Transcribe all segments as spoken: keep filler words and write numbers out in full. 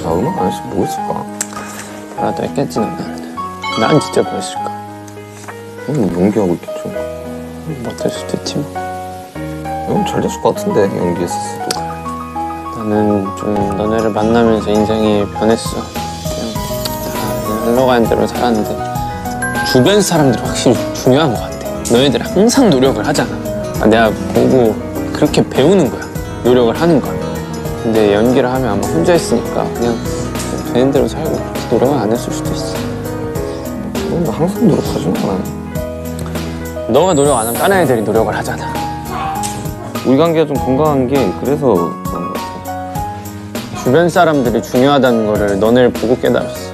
나 음악 안 했으면 뭐 했을까? 나도 했겠지 나는. 난 진짜 뭐 했을까? 뭐 연기하고 있겠죠. 못할 수도 있지 뭐. 형 잘 됐을 것 같은데 연기했었어도. 나는 좀 너네를 만나면서 인생이 변했어. 그냥 다 흘러가는 대로 살았는데 주변 사람들이 확실히 중요한 것 같아. 너희들 항상 노력을 하잖아. 내가 보고 그렇게 배우는 거야. 노력을 하는 거야. 근데 연기를 하면 아마 혼자 있으니까 그냥 되는 대로 살고 그렇게 노력을 안 했을 수도 있어. 너 항상 노력하지 마. 너가 노력 안 하면 다른 애들이 노력을 하잖아. 우리 관계가 좀 건강한 게 그래서 그런 것 같아. 주변 사람들이 중요하다는 거를 너네를 보고 깨달았어.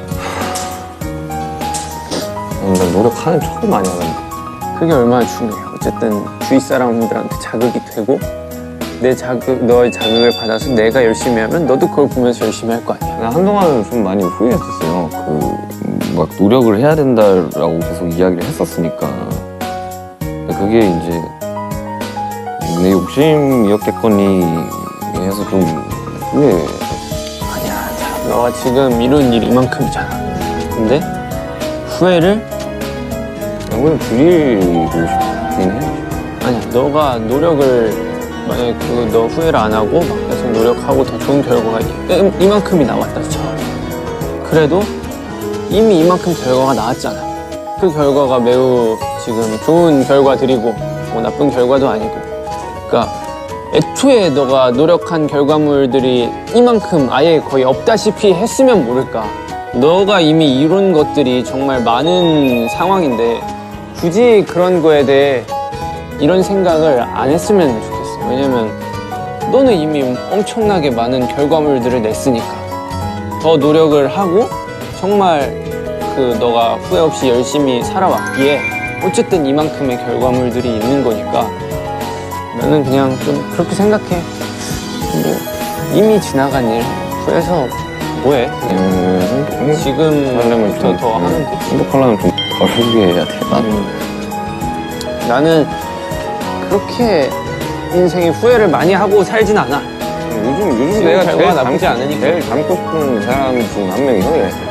나 노력하는 척을 많이 하는데. 그게 얼마나 중요해. 어쨌든 주위 사람들한테 자극이 되고 내 자극, 너의 자극을 받아서 내가 열심히 하면 너도 그걸 보면서 열심히 할 거 아니야. 나 한동안은 좀 많이 후회했었어요. 그 막 노력을 해야 된다라고 계속 이야기를 했었으니까. 그게 이제 내 욕심이었겠거니 해서 좀 후회. 아니야, 너가 지금 이룬 일 이만큼이잖아. 근데 후회를 그냥 부리고 싶긴 해. 아니야, 너가 노력을 만약에 그 너 후회를 안 하고 막 계속 노력하고 더 좋은 결과가 이, 이만큼이 나왔다 쳐. 그래도 이미 이만큼 결과가 나왔잖아. 그 결과가 매우 지금 좋은 결과들이고 뭐 나쁜 결과도 아니고. 그러니까 애초에 너가 노력한 결과물들이 이만큼 아예 거의 없다시피 했으면 모를까. 너가 이미 이룬 것들이 정말 많은 상황인데 굳이 그런 거에 대해 이런 생각을 안 했으면 좋겠어. 왜냐면 너는 이미 엄청나게 많은 결과물들을 냈으니까 더 노력을 하고 정말 그 너가 후회 없이 열심히 살아왔기에 어쨌든 이만큼의 결과물들이 있는 거니까 나는 그냥 좀 그렇게 생각해. 뭐 이미 지나간 일 후회해서 뭐해? 음, 음, 지금부터 더 하면 돼. 행복하려면 좀 덜 후회해야 돼. 나는. 음. 나는 그렇게 인생에 후회를 많이 하고 살진 않아. 요즘 요즘 지금 내가 결과가 제일 나쁘지 닮- 않으니까. 제일 닮고 싶은 사람 중 한 명이 형이래.